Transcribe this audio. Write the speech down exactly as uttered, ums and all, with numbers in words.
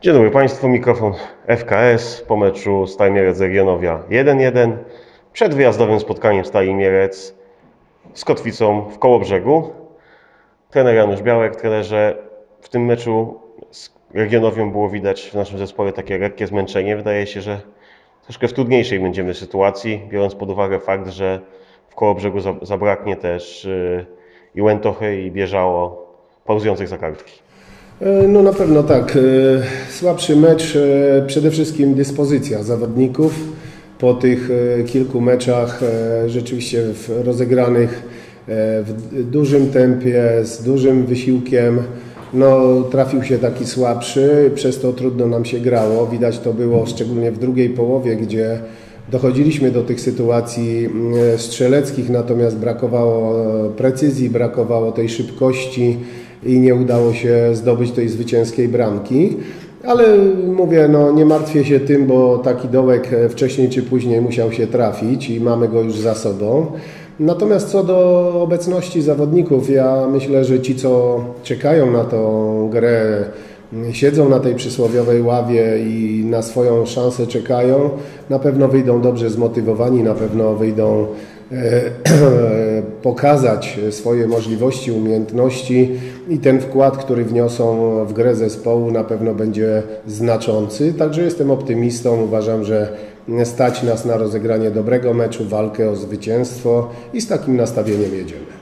Dzień dobry Państwu, mikrofon F K S po meczu Stali Mielec Legionowia jeden jeden. Przed wyjazdowym spotkaniem Stali Mielec z Kotwicą w Kołobrzegu. Trener Janusz Białek, trenerze, w tym meczu z Legionowią było widać w naszym zespole takie lekkie zmęczenie. Wydaje się, że troszkę w trudniejszej będziemy sytuacji, biorąc pod uwagę fakt, że w Kołobrzegu zabraknie też i Łętochy, i Bierzało pauzujących za kartki. No na pewno tak. Słabszy mecz, przede wszystkim dyspozycja zawodników. Po tych kilku meczach rzeczywiście rozegranych w dużym tempie, z dużym wysiłkiem, no trafił się taki słabszy, przez to trudno nam się grało. Widać to było szczególnie w drugiej połowie, gdzie dochodziliśmy do tych sytuacji strzeleckich, natomiast brakowało precyzji, brakowało tej szybkości i nie udało się zdobyć tej zwycięskiej bramki. Ale mówię, no nie martwię się tym, bo taki dołek wcześniej czy później musiał się trafić i mamy go już za sobą. Natomiast co do obecności zawodników, ja myślę, że ci, co czekają na tą grę, siedzą na tej przysłowiowej ławie i na swoją szansę czekają, na pewno wyjdą dobrze zmotywowani, na pewno wyjdą pokazać swoje możliwości, umiejętności i ten wkład, który wniosą w grę zespołu, na pewno będzie znaczący. Także jestem optymistą, uważam, że stać nas na rozegranie dobrego meczu, walkę o zwycięstwo i z takim nastawieniem jedziemy.